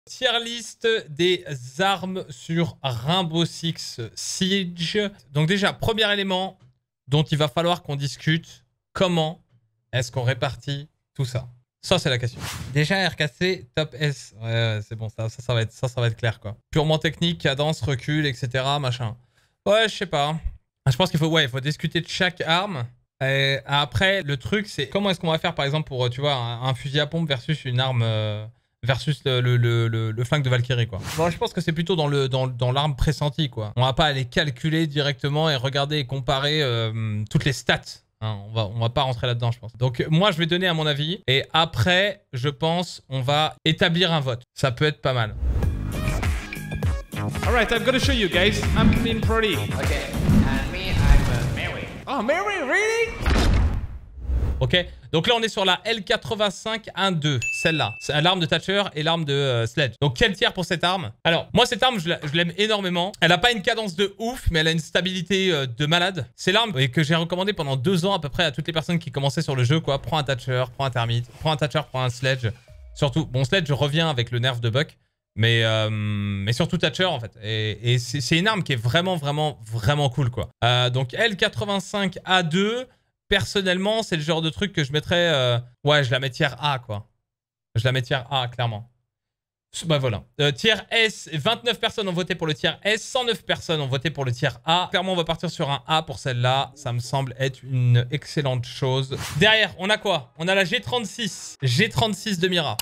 Tier list des armes sur Rainbow Six Siege. Donc déjà, premier élément dont il va falloir qu'on discute. Comment est-ce qu'on répartit tout ça? Ça, c'est la question. Déjà, RKC, top S. Ouais, c'est bon, ça va être clair, quoi. Purement technique, cadence, recul, etc. Machin. Ouais, je sais pas. Je pense qu'il faut, il faut discuter de chaque arme. Et après, le truc, c'est comment est-ce qu'on va faire, par exemple, pour, tu vois, un fusil à pompe versus une arme... versus le flingue de Valkyrie, quoi. Bon, je pense que c'est plutôt dans l'arme pressentie, quoi. On va pas aller calculer directement et regarder et comparer toutes les stats. Hein, on va pas rentrer là-dedans, je pense. Donc, moi, je vais donner à mon avis. Et après, je pense, on va établir un vote. Ça peut être pas mal. Alright, I'm gonna show you guys. I'm clean pretty. Okay, and me, I'm Mary. Oh, Mary, really? Ok, donc là on est sur la L85-1-2, celle-là. C'est l'arme de Thatcher et l'arme de Sledge. Donc quel tiers pour cette arme? Alors, moi cette arme, je l'aime énormément. Elle a pas une cadence de ouf, mais elle a une stabilité de malade. C'est l'arme que j'ai recommandé pendant 2 ans à peu près à toutes les personnes qui commençaient sur le jeu, quoi. Prends un Thatcher, prends un Thermite, prends un Thatcher, prends un Sledge. Surtout, bon Sledge revient avec le nerf de Buck, mais surtout Thatcher en fait. Et c'est une arme qui est vraiment cool, quoi. Donc L85-A2... Personnellement, c'est le genre de truc que je mettrais... ouais, je la mets tier A, quoi. Je la mets tier A, clairement. Bah voilà. Tier S, 29 personnes ont voté pour le tier S, 109 personnes ont voté pour le tier A. Clairement, on va partir sur un A pour celle-là. Ça me semble être une excellente chose. Derrière, on a quoi? On a la G36. G36 de Mira.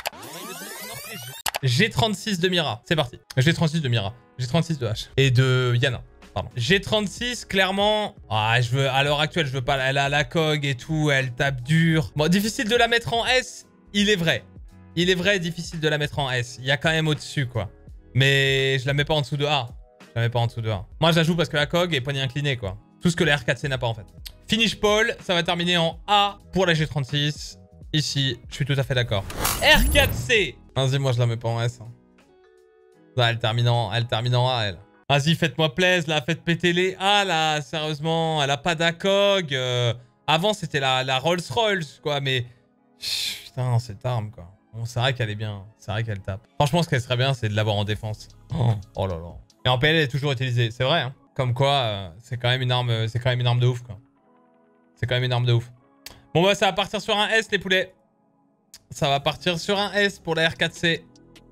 G36 de Mira. C'est parti. G36 de Mira. G36 de H. Et de Yana. Pardon. G36, clairement, à l'heure actuelle, je veux pas. Elle a la cog et tout, elle tape dur. Bon, difficile de la mettre en S, il est vrai. Il est vrai, difficile de la mettre en S. Il y a quand même au-dessus, quoi. Mais je la mets pas en dessous de A. Je la mets pas en dessous de A. Moi, je la joue parce que la cog est poignée inclinée, quoi. Tout ce que la R4C n'a pas, en fait. Finish Paul, ça va terminer en A pour la G36. Ici, je suis tout à fait d'accord. R4C. Vas-y, moi, je la mets pas en S. Hein. Là, elle termine en A, elle. Vas-y, faites-moi plaisir, là, faites péter les A, là, sérieusement, elle a pas d'ACOG. Avant, c'était la Rolls-Royce, quoi, mais... Putain, cette arme, quoi. Bon, c'est vrai qu'elle est bien, c'est vrai qu'elle tape. Franchement, ce qu'elle serait bien, c'est de l'avoir en défense. Oh là là. Et en PL, elle est toujours utilisée, c'est vrai, hein. Comme quoi, c'est quand même une arme de ouf, quoi. C'est quand même une arme de ouf. Bon, bah, ça va partir sur un S, les poulets. Ça va partir sur un S pour la R4C.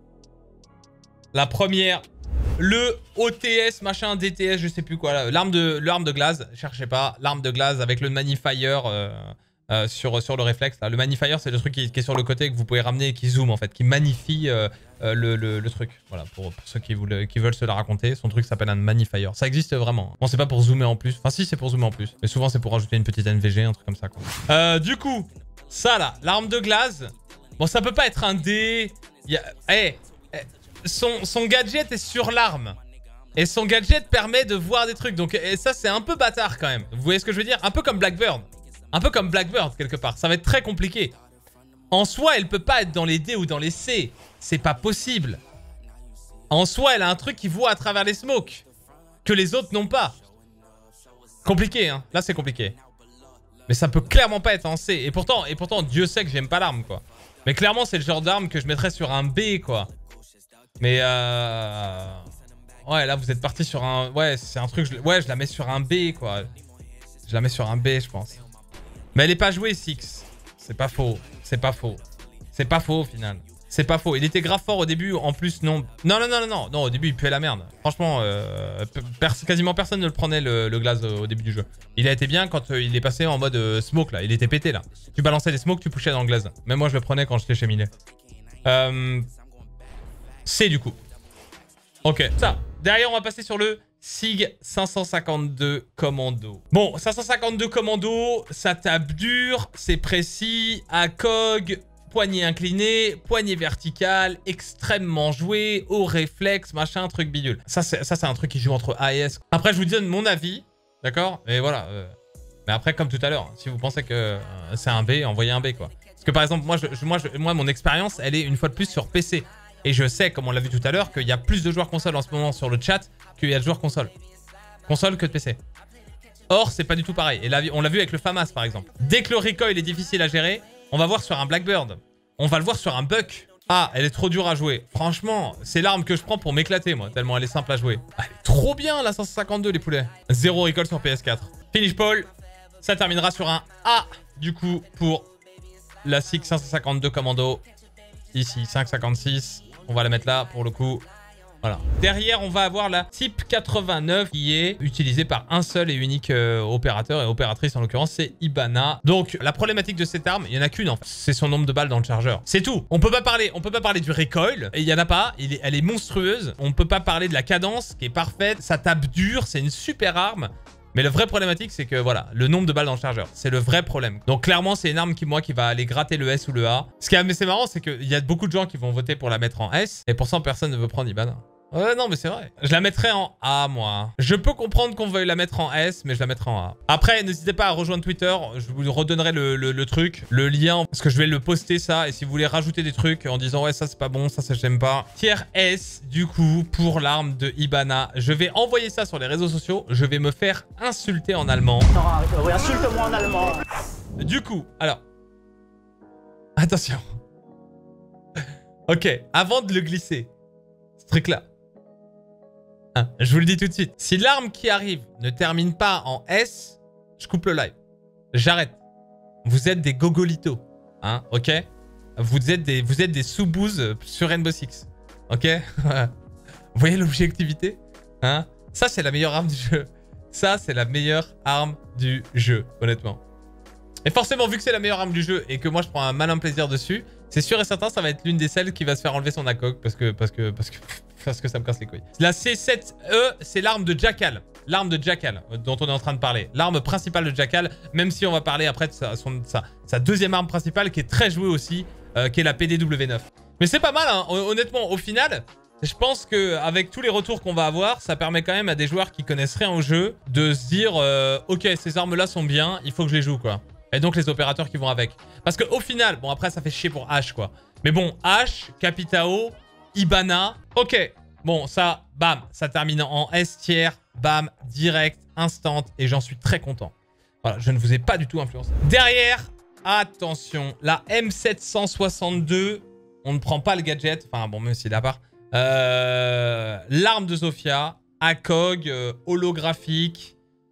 La première... Le OTS, machin, DTS, je sais plus quoi. L'arme de glace, cherchez pas. L'arme de glace avec le magnifier sur le réflexe. Là. Le magnifier, c'est le truc qui est sur le côté que vous pouvez ramener et qui zoome, en fait. Qui magnifie le truc. Voilà, pour ceux qui veulent se la raconter. Son truc s'appelle un magnifier. Ça existe vraiment. Bon, c'est pas pour zoomer en plus. Enfin, si, c'est pour zoomer en plus. Mais souvent, c'est pour rajouter une petite NVG, un truc comme ça, quoi. Du coup, ça, là, l'arme de glace. Bon, ça peut pas être un D. Son gadget est sur l'arme. Et son gadget permet de voir des trucs. Donc ça, c'est un peu bâtard quand même. Vous voyez ce que je veux dire? Un peu comme Blackbird. Un peu comme Blackbird, quelque part. Ça va être très compliqué. En soi, elle peut pas être dans les D ou dans les C. C'est pas possible. En soi, elle a un truc qui voit à travers les smokes. Que les autres n'ont pas. Compliqué, hein. Là, c'est compliqué. Mais ça peut clairement pas être en C. Et pourtant, Dieu sait que j'aime pas l'arme, quoi. Mais clairement, c'est le genre d'arme que je mettrais sur un B, quoi. Mais ouais, là vous êtes parti sur un... Ouais, c'est un truc... Ouais, je la mets sur un B, quoi. Je la mets sur un B, je pense. Mais elle est pas jouée, Six. C'est pas faux. C'est pas faux. C'est pas faux, au final. C'est pas faux. Il était grave fort au début, en plus, non. Non, au début, il puait la merde. Franchement, quasiment personne ne le prenait, le glace, au début du jeu. Il a été bien quand il est passé en mode smoke, là. Il était pété, là. Tu balançais des smokes, tu pushais dans le glace. Même moi, je le prenais quand j'étais chez Millet. C du coup. Ok, ça. Derrière, on va passer sur le SIG 552 Commando. Bon, 552 Commando, ça tape dur, c'est précis, ACOG, poignée inclinée, poignée verticale, extrêmement joué, au réflexe, machin, truc bidule. Ça, c'est un truc qui joue entre A et S. Après, je vous donne mon avis, d'accord? Et voilà. Mais après, comme tout à l'heure, si vous pensez que c'est un B, envoyez un B, quoi. Parce que par exemple, moi mon expérience, elle est une fois de plus sur PC. Et je sais, comme on l'a vu tout à l'heure, qu'il y a plus de joueurs console en ce moment sur le chat qu'il y a de joueurs console. Console que de PC. Or, c'est pas du tout pareil. Et là, on l'a vu avec le FAMAS, par exemple. Dès que le recoil est difficile à gérer, on va voir sur un Blackbird. On va le voir sur un Buck. Ah, elle est trop dure à jouer. Franchement, c'est l'arme que je prends pour m'éclater, moi, tellement elle est simple à jouer. Ah, elle est trop bien, la 552, les poulets. 0 recall sur PS4. Finish Paul. Ça terminera sur un A, du coup, pour la SIG 552 Commando. Ici, 556. On va la mettre là, pour le coup. Voilà. Derrière, on va avoir la Type 89 qui est utilisée par un seul et unique opérateur et opératrice, en l'occurrence, c'est Hibana. Donc, la problématique de cette arme, il n'y en a qu'une en fait. C'est son nombre de balles dans le chargeur. C'est tout. On peut pas parler du recoil. Et il n'y en a pas. Elle est monstrueuse. On peut pas parler de la cadence qui est parfaite. Ça tape dur. C'est une super arme. Mais le vrai problématique, c'est que voilà, le nombre de balles dans le chargeur, c'est le vrai problème. Donc clairement, c'est une arme qui va aller gratter le S ou le A. Ce qui est assez marrant, c'est qu'il y a beaucoup de gens qui vont voter pour la mettre en S. Et pourtant, personne ne veut prendre Hibana. Ouais, non, mais c'est vrai. Je la mettrais en A, moi. Je peux comprendre qu'on veuille la mettre en S, mais je la mettrai en A. Après, n'hésitez pas à rejoindre Twitter. Je vous redonnerai le truc, le lien, parce que je vais le poster, ça. Et si vous voulez rajouter des trucs en disant, ouais, ça, c'est pas bon, ça j'aime pas. Tier S, du coup, pour l'arme de Hibana. Je vais envoyer ça sur les réseaux sociaux. Je vais me faire insulter en allemand. Non, oui, insulte-moi en allemand. Du coup, alors... Attention. Ok, avant de le glisser, ce truc-là. Je vous le dis tout de suite. Si l'arme qui arrive ne termine pas en S, je coupe le live. J'arrête. Vous êtes des gogolitos. Hein, ok? Vous êtes des sous-bouzes sur Rainbow Six. Ok? Vous voyez l'objectivité? Hein? Ça, c'est la meilleure arme du jeu. Ça, c'est la meilleure arme du jeu, honnêtement. Et forcément, vu que c'est la meilleure arme du jeu et que moi, je prends un malin plaisir dessus, c'est sûr et certain, ça va être l'une des celles qui va se faire enlever son ACOG parce que ça me casse les couilles. La C7E, c'est l'arme de Jackal. L'arme de Jackal dont on est en train de parler. L'arme principale de Jackal, même si on va parler après de sa deuxième arme principale qui est très jouée aussi, qui est la PDW9. Mais c'est pas mal, hein. Honnêtement, au final, je pense qu'avec tous les retours qu'on va avoir, ça permet quand même à des joueurs qui connaissent rien au jeu de se dire ok, ces armes-là sont bien, il faut que je les joue, quoi. Et donc les opérateurs qui vont avec. Parce qu'au final, bon après ça fait chier pour H, quoi. Mais bon, H, Capitao, Hibana, ok. Bon, ça, bam, ça termine en S tier, bam, direct, instant, et j'en suis très content. Voilà, je ne vous ai pas du tout influencé. Derrière, attention, la M762, on ne prend pas le gadget, enfin bon, même s'il est à part. L'arme de Zofia, ACOG, holographique,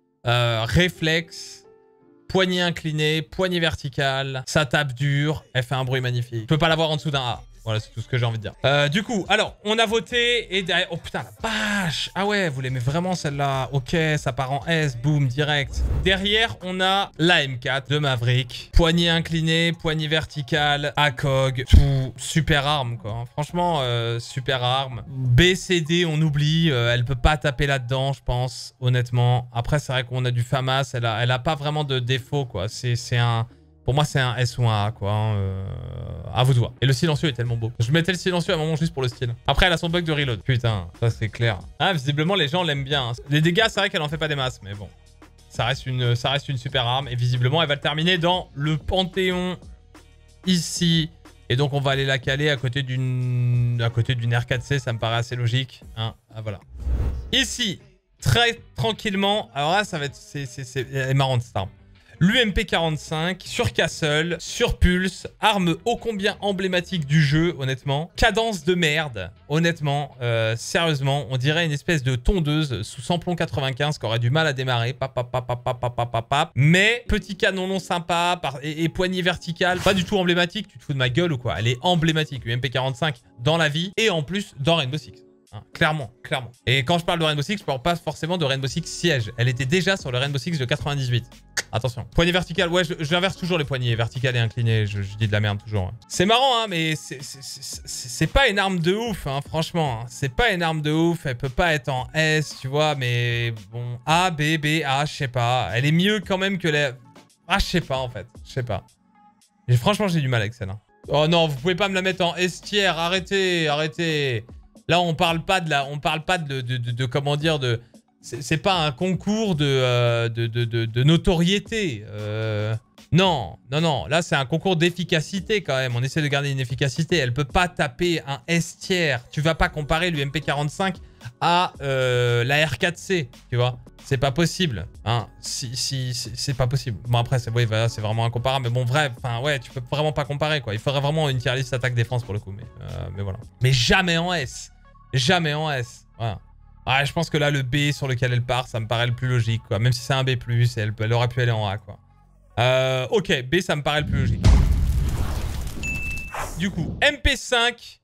réflexe, poignée inclinée, poignée verticale, ça tape dur, elle fait un bruit magnifique. Je peux pas l'avoir en dessous d'un A. Voilà, c'est tout ce que j'ai envie de dire. Du coup, alors, on a voté et derrière... Oh putain, la vache! Ah ouais, vous l'aimez vraiment celle-là? Ok, ça part en S, boum, direct. Derrière, on a la M4 de Maverick. Poignée inclinée, poignée verticale, ACOG, tout. Super arme, quoi. Franchement, super arme. BCD, on oublie. Elle peut pas taper là-dedans, je pense, honnêtement. Après, c'est vrai qu'on a du FAMAS. Elle a pas vraiment de défaut, quoi. C'est un... Pour moi, c'est un S ou un A, quoi. À vous de voir. Et le silencieux est tellement beau. Je mettais le silencieux à un moment juste pour le style. Après, elle a son bug de reload. Putain, ça c'est clair. Ah, visiblement, les gens l'aiment bien. Les dégâts, c'est vrai qu'elle en fait pas des masses, mais bon. Ça reste une super arme. Et visiblement, elle va le terminer dans le Panthéon. Ici. Et donc, on va aller la caler à côté d'une R4C. Ça me paraît assez logique. Hein, ah, voilà. Ici, très tranquillement. Alors là, ça va être... Elle est marrante, cette arme. L'UMP45 sur Castle, sur Pulse, arme ô combien emblématique du jeu, honnêtement. Cadence de merde, honnêtement, sérieusement, on dirait une espèce de tondeuse sous samplon 95 qui aurait du mal à démarrer. Mais petit canon non sympa et poignée verticale, pas du tout emblématique, tu te fous de ma gueule ou quoi? Elle est emblématique, l'UMP45 dans la vie et en plus dans Rainbow Six. Hein, clairement, clairement. Et quand je parle de Rainbow Six, je parle pas forcément de Rainbow Six Siege. Elle était déjà sur le Rainbow Six de 98. Attention. Poignée verticale, ouais, j'inverse toujours les poignées verticales et inclinées. Je dis de la merde toujours. Ouais. C'est marrant, hein, mais c'est pas une arme de ouf, hein, franchement. Hein. C'est pas une arme de ouf. Elle peut pas être en S, tu vois, mais bon. A, B, B, A, je sais pas. Elle est mieux quand même que les... Ah, je sais pas, en fait. Je sais pas. Et franchement, j'ai du mal avec celle-là. Oh non, vous pouvez pas me la mettre en S tier. Arrêtez, arrêtez. Là, on parle pas de comment dire, c'est pas un concours de notoriété. Non, non, non. Là, c'est un concours d'efficacité quand même. On essaie de garder une efficacité. Elle peut pas taper un S tiers. Tu vas pas comparer l'UMP45 à la R4C, tu vois. C'est pas possible. Hein. C'est pas possible. Bon, après, c'est voilà, vraiment incomparable. Mais bon, bref, enfin, ouais, tu peux vraiment pas comparer, quoi. Il faudrait vraiment une tier list attaque-défense pour le coup. Mais voilà. Mais jamais en S. Jamais en S. Voilà. Ouais, je pense que là, le B sur lequel elle part, ça me paraît le plus logique, quoi. Même si c'est un B+, elle aurait pu aller en A, quoi. Ok, B, ça me paraît le plus logique. Du coup, MP5.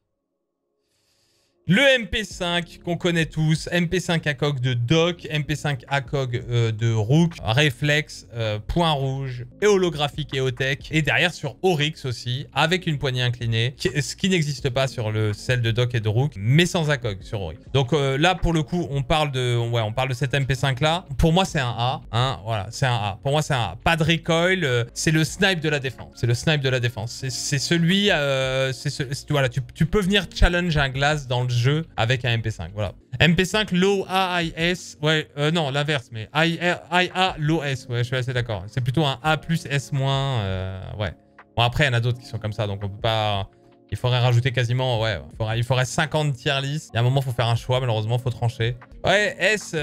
Le MP5 qu'on connaît tous, MP5 ACOG de Doc, MP5 ACOG de Rook, Reflex, Point Rouge, et holographique et Otech. Et derrière sur Oryx aussi, avec une poignée inclinée, ce qui n'existe pas sur celle de Doc et de Rook, mais sans ACOG sur Oryx. Donc là, pour le coup, on parle de cette MP5 là. Pour moi, c'est un A. Hein, voilà, c'est un A. Pour moi, c'est un A. Pas de recoil, c'est le snipe de la défense. C'est le snipe de la défense. C'est celui... voilà, tu peux venir challenge un glace dans le jeu avec un MP5, voilà. MP5, low A, high S, ouais, non, l'inverse, mais high A, low S, ouais, je suis assez d'accord. C'est plutôt un A plus S moins, ouais. Bon, après, il y en a d'autres qui sont comme ça, donc on peut pas... Il faudrait rajouter quasiment, ouais, il faudrait 50 tier list. Il y a un moment, il faut faire un choix, malheureusement, il faut trancher. Ouais, S,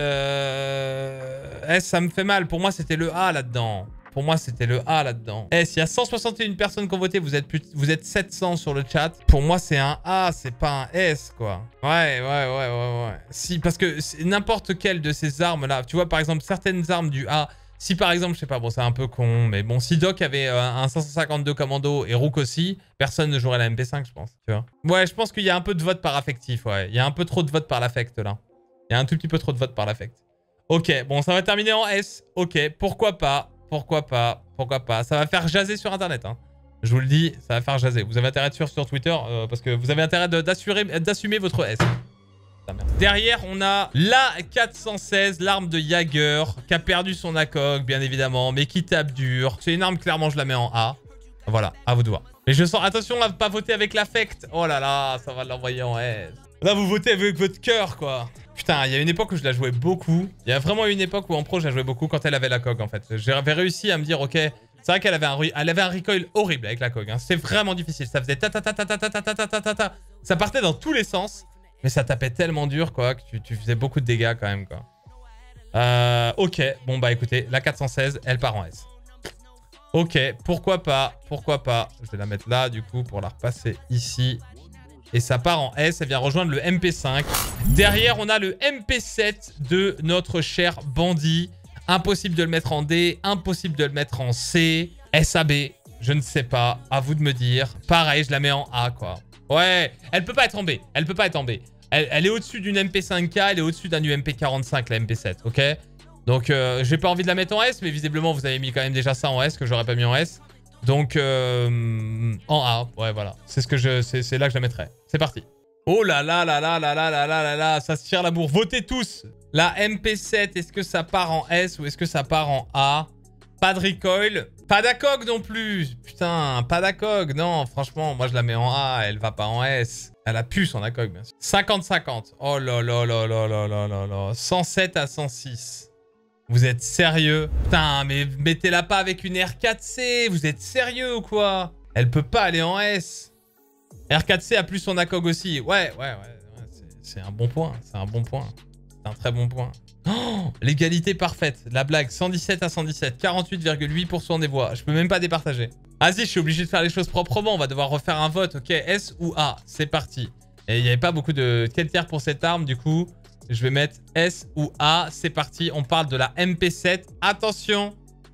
ça me fait mal. Pour moi, c'était le A là-dedans. Pour moi, c'était le A là-dedans. S, il y a 161 personnes qui ont voté. Vous êtes 700 sur le chat. Pour moi, c'est un A, c'est pas un S, quoi. Ouais. Si, parce que n'importe quelle de ces armes-là, tu vois, par exemple, certaines armes du A, si par exemple, je sais pas, bon, c'est un peu con, mais bon, si Doc avait un 552 commando et Rook aussi, personne ne jouerait la MP5, je pense, tu vois. Ouais, je pense qu'il y a un peu de vote par affectif, ouais. Il y a un peu trop de vote par l'affect, là. Il y a un tout petit peu trop de vote par l'affect. Ok, bon, ça va terminer en S. Ok, pourquoi pas. Pourquoi pas. Ça va faire jaser sur Internet, hein. Je vous le dis, ça va faire jaser. Vous avez intérêt à suivre sur Twitter parce que vous avez intérêt d'assumer votre S. Derrière, on a la 416, l'arme de Jagger, qui a perdu son ACOG, bien évidemment, mais qui tape dur. C'est une arme, clairement, je la mets en A. Voilà, à vous de voir. Mais je sens... Attention à ne pas voter avec l'affect. Oh là là, ça va l'envoyer en S. Là, vous votez avec votre cœur, quoi. Putain, il y a une époque où je la jouais beaucoup. Il y a vraiment une époque où en pro, je la jouais beaucoup quand elle avait la COG, en fait. J'avais réussi à me dire, ok, c'est vrai qu'elle avait un recoil horrible avec la COG. Hein. C'était vraiment difficile. Ça faisait ta. Ça partait dans tous les sens. Mais ça tapait tellement dur, quoi, que tu faisais beaucoup de dégâts quand même, quoi. Ok, bon, bah écoutez, la 416, elle part en S. Ok, pourquoi pas. Je vais la mettre là, du coup, pour la repasser ici. Et ça part en S, elle vient rejoindre le MP5. Derrière, on a le MP7 de notre cher bandit. Impossible de le mettre en D, impossible de le mettre en C. SAB, je ne sais pas, à vous de me dire. Pareil, je la mets en A, quoi. Ouais, elle peut pas être en B, Elle est au-dessus d'une MP5K, elle est au-dessus d'un UMP45, la MP7, ok? Donc, j'ai pas envie de la mettre en S, mais visiblement, vous avez mis quand même déjà ça en S, que j'aurais pas mis en S. Donc, en A, ouais, voilà. C'est là que je la mettrais. C'est parti. Oh là là là là là là là là là là, ça se tire la bourre. Votez tous. La MP7, est-ce que ça part en S ou est-ce que ça part en A? Pas de recoil. Pas d'ACOG non plus. Putain, pas d'ACOG. Non, franchement, moi je la mets en A, elle va pas en S. Elle a pu son ACOG, bien sûr. 50-50. Oh là là là là là là là là. 107 à 106. Vous êtes sérieux? Putain, mais mettez-la pas avec une R4C. Vous êtes sérieux ou quoi? Elle peut pas aller en S. R4C a plus son ACOG aussi. Ouais. C'est un bon point. C'est un très bon point. Oh, l'égalité parfaite. La blague. 117 à 117. 48,8% des voix. Je peux même pas départager. Vas-y, je suis obligé de faire les choses proprement. On va devoir refaire un vote. Ok, S ou A. C'est parti. Et il n'y avait pas beaucoup de... Quel tiers pour cette arme, du coup? Je vais mettre S ou A. C'est parti. On parle de la MP7. Attention.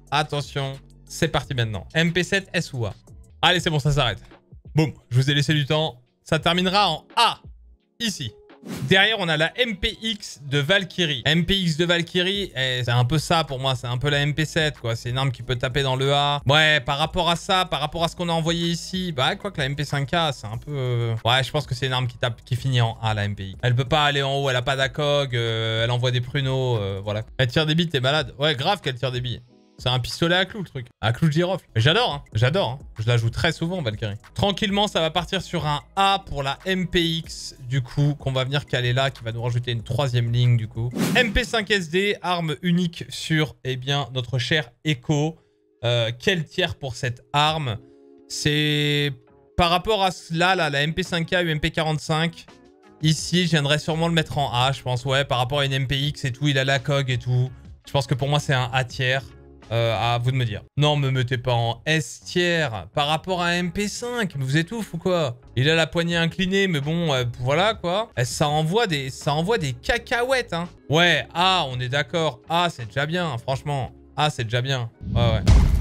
C'est parti maintenant. MP7, S ou A. Allez, c'est bon, ça s'arrête. Boum. Je vous ai laissé du temps. Ça terminera en A. Ici. Derrière, on a la MPX de Valkyrie. MPX de Valkyrie, c'est un peu ça pour moi. C'est un peu la MP7, quoi. C'est une arme qui peut taper dans le A. Ouais, par rapport à ça, par rapport à ce qu'on a envoyé ici, bah, quoi que la MP5K, c'est un peu... Ouais, je pense que c'est une arme qui finit en A, la MPX. Elle peut pas aller en haut, elle a pas d'ACOG, elle envoie des pruneaux, voilà. Elle tire des billes, t'es malade. Ouais, grave qu'elle tire des billes. C'est un pistolet à clous, le truc. À clous de girofle. J'adore, hein. Je la joue très souvent, Valkyrie. Tranquillement, ça va partir sur un A pour la MPX, du coup, qu'on va venir caler là, qui va nous rajouter une troisième ligne, du coup. MP5SD, arme unique sur, eh bien, notre cher Echo. Quel tiers pour cette arme? C'est par rapport à cela, là, la MP5K ou MP45. Ici, je viendrais sûrement le mettre en A, je pense. Ouais, par rapport à une MPX et tout, il a la COG et tout. Je pense que pour moi, c'est un A tiers. À vous de me dire. Non, me mettez pas en S tiers par rapport à un MP5. Mais vous êtes ouf ou quoi? Il a la poignée inclinée, mais bon, voilà quoi. Ça envoie des cacahuètes, hein. Ouais, A, on est d'accord. A, c'est déjà bien, franchement. A, c'est déjà bien. Ouais.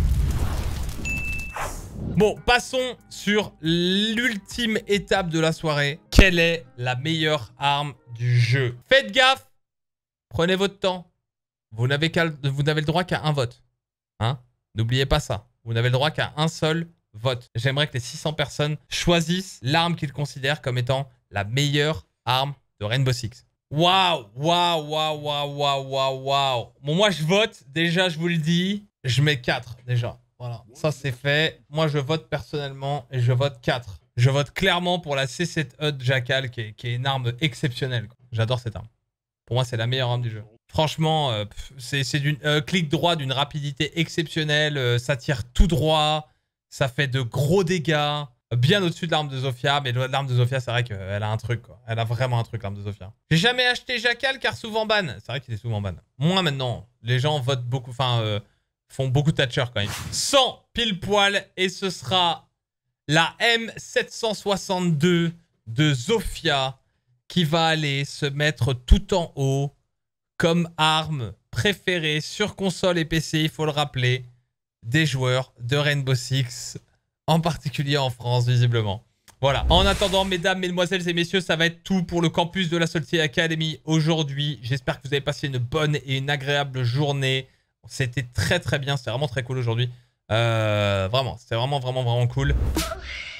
Bon, passons sur l'ultime étape de la soirée. Quelle est la meilleure arme du jeu? Faites gaffe. Prenez votre temps. Vous n'avez le droit qu'à un vote. Hein? N'oubliez pas ça. Vous n'avez le droit qu'à un seul vote. J'aimerais que les 600 personnes choisissent l'arme qu'ils considèrent comme étant la meilleure arme de Rainbow Six. Waouh. Bon, moi, je vote. Déjà, je vous le dis. Je mets 4 déjà. Voilà. Ça, c'est fait. Moi, je vote personnellement et je vote 4. Je vote clairement pour la C7E de Jackal qui est une arme exceptionnelle. J'adore cette arme. Pour moi, c'est la meilleure arme du jeu. Franchement, c'est d'une clic droit d'une rapidité exceptionnelle. Ça tire tout droit. Ça fait de gros dégâts. Bien au-dessus de l'arme de Zofia. Mais l'arme de Zofia, c'est vrai qu'elle a un truc, quoi. Elle a vraiment un truc, l'arme de Zofia. J'ai jamais acheté Jackal car souvent ban. C'est vrai qu'il est souvent ban. Moi, maintenant, les gens votent beaucoup. Enfin, font beaucoup de Thatcher quand même. 100 pile poil. Et ce sera la M762 de Zofia qui va aller se mettre tout en haut. Comme arme préférée sur console et PC, il faut le rappeler, des joueurs de Rainbow Six, en particulier en France, visiblement. Voilà. En attendant, mesdames, mesdemoiselles et messieurs, ça va être tout pour le campus de la Salty Academy aujourd'hui. J'espère que vous avez passé une bonne et une agréable journée. C'était très bien, c'était vraiment très cool aujourd'hui. Vraiment, c'était vraiment cool.